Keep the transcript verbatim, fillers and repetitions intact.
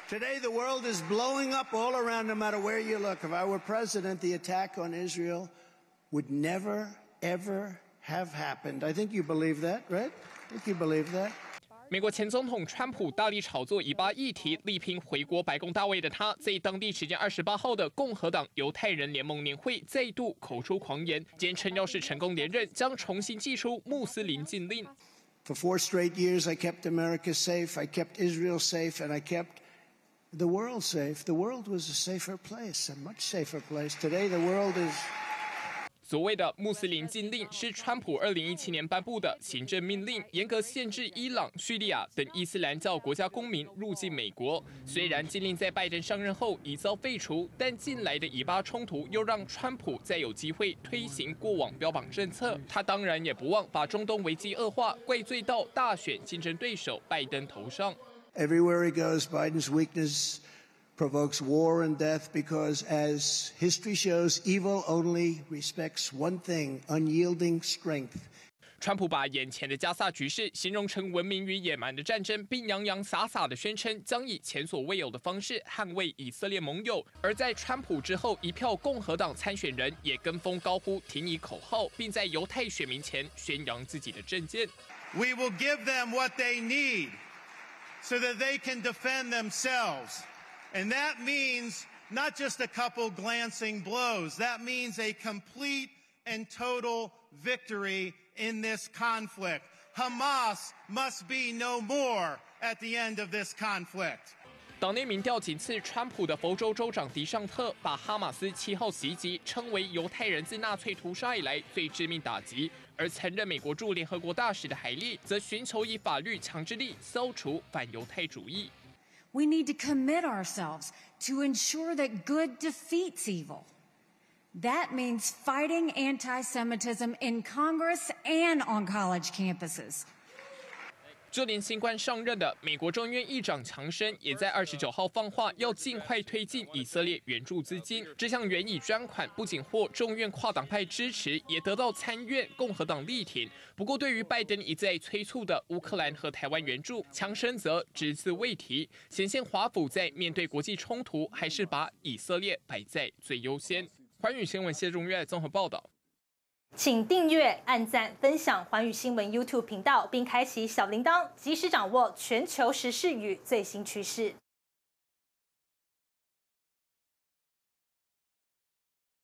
Today, the world is blowing up all around, no matter where you look. If I were president, the attack on Israel would never, ever have happened. I think you believe that, right? I think you believe that. 美国前总统川普大力炒作以巴议题，力拼回国白宫大位的他，在当地时间二十八号的共和党犹太人联盟年会再度口出狂言，坚称要是成功连任，将重新祭出穆斯林禁令。 For four straight years, I kept America safe, I kept Israel safe, and I kept the world safe. The world was a safer place, a much safer place. Today, the world is. 所谓的穆斯林禁令是川普二零一七年颁布的行政命令，严格限制伊朗、叙利亚等伊斯兰教国家公民入境美国。虽然禁令在拜登上任后已遭废除，但近来的以巴冲突又让川普再有机会推行过往标榜政策。他当然也不忘把中东危机恶化怪罪到大选竞争对手拜登头上。 Everywhere he goes, Biden's weakness provokes war and death because, as history shows, evil only respects one thing: unyielding strength. 川普把眼前的加萨局势形容成文明与野蛮的战争，并洋洋洒洒地宣称将以前所未有的方式捍卫以色列盟友。而在川普之后，一票共和党参选人也跟风高呼挺以口号，并在犹太选民前宣扬自己的政见。 We will give them what they need, so that they can defend themselves. And that means not just a couple glancing blows. That means a complete and total victory in this conflict. Hamas must be no more at the end of this conflict. 党内民调仅次川普的佛州州长迪尚特把哈马斯七号袭击称为犹太人自纳粹屠杀以来最致命打击，而曾任美国驻联合国大使的海利则寻求以法律强制力消除反犹太主义。 We need to commit ourselves to ensure that good defeats evil. That means fighting anti-Semitism in Congress and on college campuses. 就连新官上任的美国众议院议长强生，也在二十九号放话，要尽快推进以色列援助资金。这项援以专款不仅获众院跨党派支持，也得到参院共和党力挺。不过，对于拜登一再催促的乌克兰和台湾援助，强生则只字未提，显现华府在面对国际冲突，还是把以色列摆在最优先。寰宇新闻谢中岳综合报道。 请订阅、按赞、分享寰宇新闻 YouTube 频道，并开启小铃铛，及时掌握全球时事与最新趋势。